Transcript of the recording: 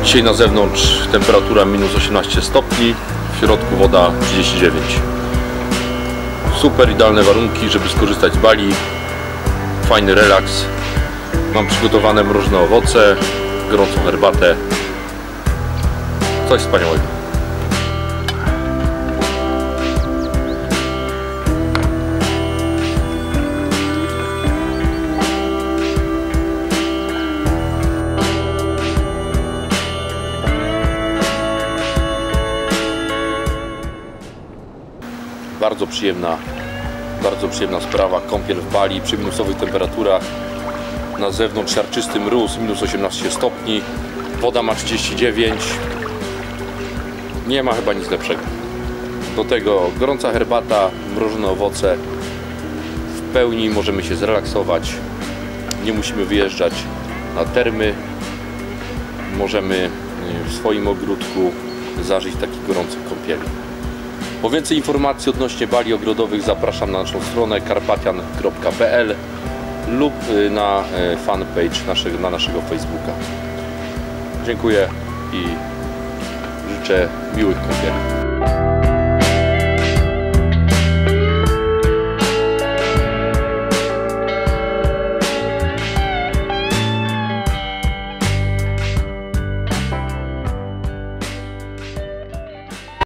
Dzisiaj na zewnątrz temperatura minus 18 stopni, w środku woda 39. Super idealne warunki, żeby skorzystać z Bali. Fajny relaks. Mam przygotowane mrożone owoce, gorącą herbatę. Coś wspaniałego. Bardzo przyjemna sprawa, kąpiel w Bali przy minusowych temperaturach. Na zewnątrz siarczysty mróz, minus 18 stopni, woda ma 39. Nie ma chyba nic lepszego. Do tego gorąca herbata, mrożone owoce. W pełni możemy się zrelaksować. Nie musimy wyjeżdżać na termy. Możemy w swoim ogródku zażyć taki gorący kąpieli. Po więcej informacji odnośnie bali ogrodowych zapraszam na naszą stronę karpatian.pl lub na fanpage na naszego Facebooka. Dziękuję i życzę miłych kąpieli.